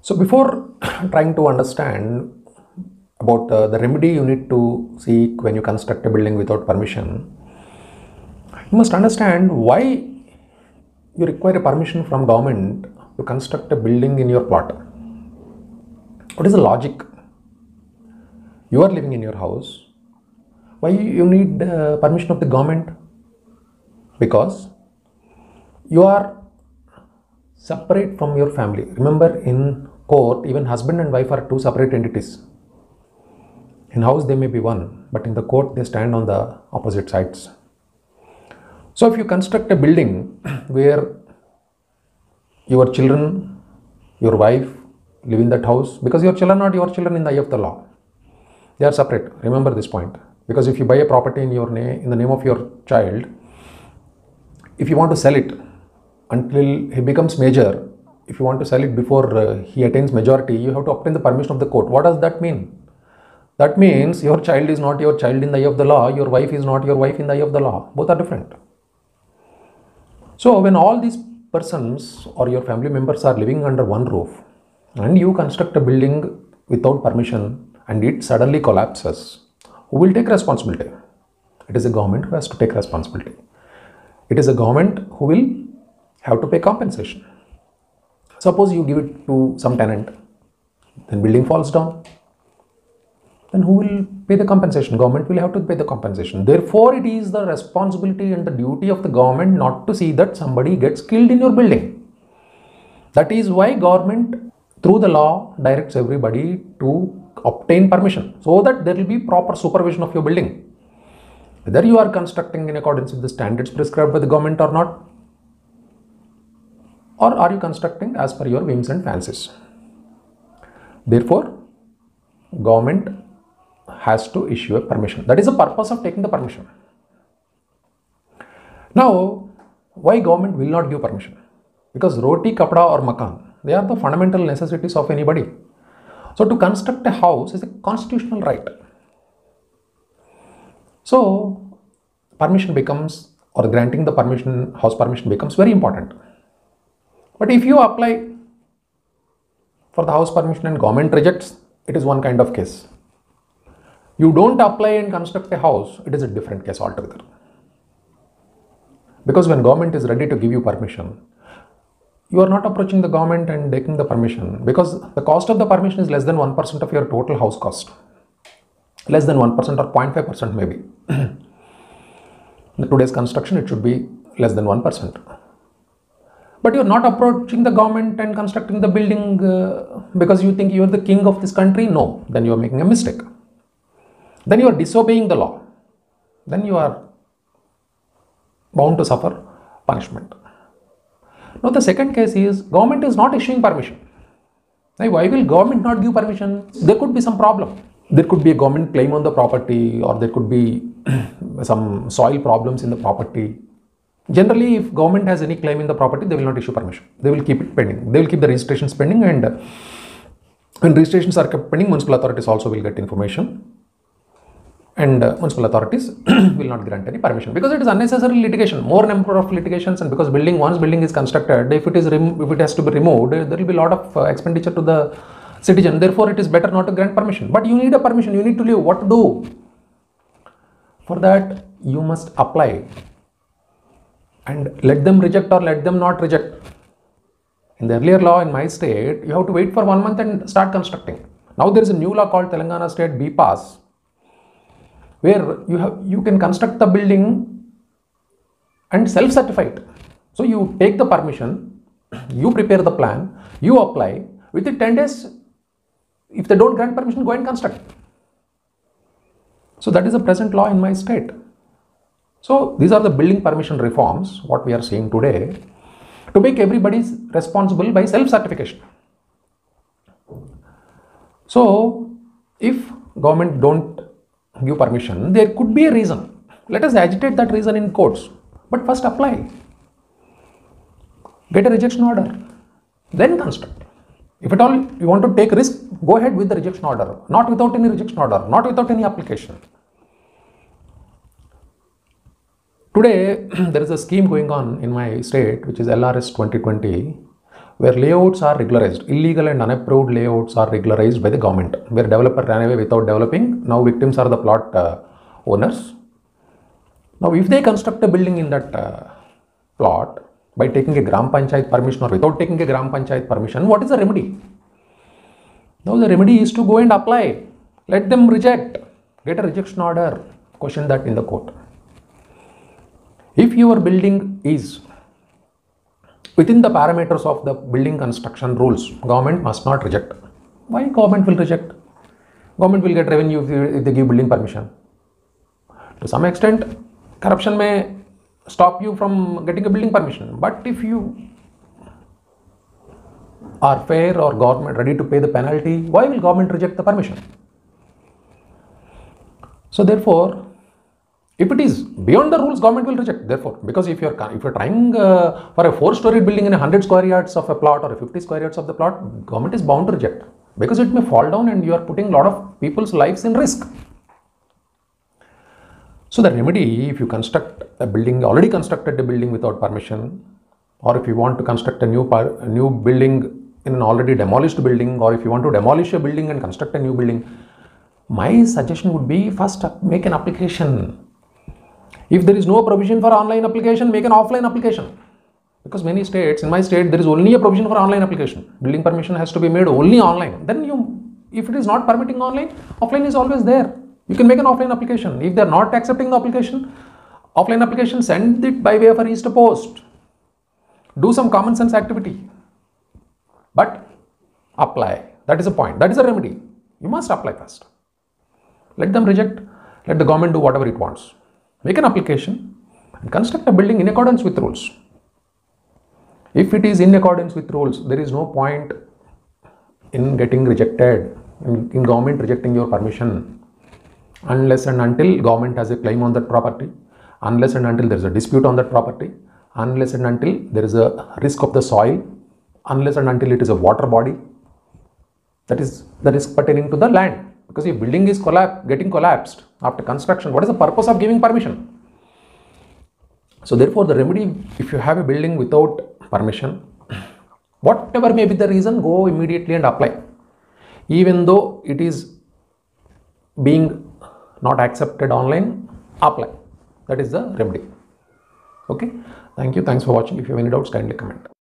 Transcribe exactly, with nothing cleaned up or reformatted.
So before trying to understand about uh, the remedy you need to seek when you construct a building without permission, you must understand why you require a permission from government to construct a building in your plot. What is the logic? You are living in your house. Why you need uh, permission of the government? Because you are separate from your family. Remember, in court, even husband and wife are two separate entities. In house they may be one, but in the court they stand on the opposite sides. So if you construct a building where your children, your wife live in that house, because your children are not your children in the eye of the law. They are separate. Remember this point. Because if you buy a property in your name, in the name of your child, if you want to sell it until he becomes major, if you want to sell it before uh, he attains majority, you have to obtain the permission of the court. What does that mean? That means your child is not your child in the eye of the law, your wife is not your wife in the eye of the law. Both are different. So when all these persons or your family members are living under one roof and you construct a building without permission and it suddenly collapses, who will take responsibility? It is the government who has to take responsibility. It is the government who will have to pay compensation. Suppose you give it to some tenant, then building falls down. Then who will pay the compensation? Government will have to pay the compensation. Therefore, it is the responsibility and the duty of the government not to see that somebody gets killed in your building. That is why government, through the law, directs everybody to obtain permission so that there will be proper supervision of your building. Whether you are constructing in accordance with the standards prescribed by the government or not, or are you constructing as per your whims and fancies. Therefore, government has to issue a permission. That is the purpose of taking the permission. Now, why government will not give permission? Because roti, kapda or makan, they are the fundamental necessities of anybody. So to construct a house is a constitutional right. So permission becomes, or granting the permission, house permission becomes very important. But if you apply for the house permission and government rejects, it is one kind of case. You don't apply and construct a house, it is a different case altogether. Because when government is ready to give you permission, you are not approaching the government and taking the permission, because the cost of the permission is less than one percent of your total house cost. Less than one percent or zero point five percent maybe. In today's construction, it should be less than one percent. But you are not approaching the government and constructing the building uh, because you think you are the king of this country. No, then you are making a mistake. Then you are disobeying the law. Then you are bound to suffer punishment. Now the second case is government is not issuing permission. Now, why will government not give permission? There could be some problem. There could be a government claim on the property, or there could be some soil problems in the property. Generally, if government has any claim in the property, they will not issue permission. They will keep it pending. They will keep the registrations pending, and when registrations are kept pending, municipal authorities also will get information. And uh, municipal authorities will not grant any permission because it is unnecessary litigation, more number of litigations, and because building, once building is constructed, if it is if it has to be removed, there will be a lot of uh, expenditure to the citizen. Therefore, it is better not to grant permission. But you need a permission, you need to live. What to do? For that, you must apply and let them reject or let them not reject. In the earlier law in my state, you have to wait for one month and start constructing. Now there is a new law called Telangana State B PAS, where you have you can construct the building and self-certify it. So you take the permission, you prepare the plan, you apply, within ten days, if they don't grant permission, go and construct. So that is the present law in my state. So these are the building permission reforms, what we are seeing today, to make everybody responsible by self-certification. So if government don't give permission, there could be a reason. Let us agitate that reason in courts, but first apply. Get a rejection order, then construct. If at all you want to take risk, go ahead with the rejection order, not without any rejection order, not without any application. Today, there is a scheme going on in my state, which is L R S twenty twenty, where layouts are regularized. Illegal and unapproved layouts are regularized by the government, where developer ran away without developing. Now victims are the plot uh, owners. Now if they construct a building in that uh, plot by taking a Gram Panchayat permission or without taking a Gram Panchayat permission, what is the remedy? Now the remedy is to go and apply. Let them reject. Get a rejection order. Question that in the court. If your building is within the parameters of the building construction rules, government must not reject. Why government will reject? Government will get revenue if, you, if they give building permission. To some extent, corruption may stop you from getting a building permission. But if you are fair or government ready to pay the penalty, why will government reject the permission? So therefore, if it is beyond the rules, government will reject. Therefore, because if you are if you are trying uh, for a four-story building in a hundred square yards of a plot or a fifty square yards of the plot, government is bound to reject, because it may fall down and you are putting a lot of people's lives in risk. So the remedy, if you construct a building, already constructed a building without permission, or if you want to construct a new par, a new building in an already demolished building, or if you want to demolish a building and construct a new building, my suggestion would be first make an application. If there is no provision for online application, make an offline application. Because many states, in my state, there is only a provision for online application. Building permission has to be made only online. Then you, if it is not permitting online, offline is always there. You can make an offline application. If they are not accepting the application, offline application, send it by way of a register post. Do some common sense activity. But apply. That is the point. That is the remedy. You must apply first. Let them reject. Let the government do whatever it wants. Make an application and construct a building in accordance with rules. If it is in accordance with rules, there is no point in getting rejected, in, in government rejecting your permission, unless and until government has a claim on that property, unless and until there is a dispute on that property, unless and until there is a risk of the soil, unless and until it is a water body, that is the risk pertaining to the land. Because if building is collapse, getting collapsed after construction, what is the purpose of giving permission? So therefore, the remedy, if you have a building without permission, whatever may be the reason, go immediately and apply. Even though it is being not accepted online, apply. That is the remedy. Okay. Thank you. Thanks for watching. If you have any doubts, kindly comment.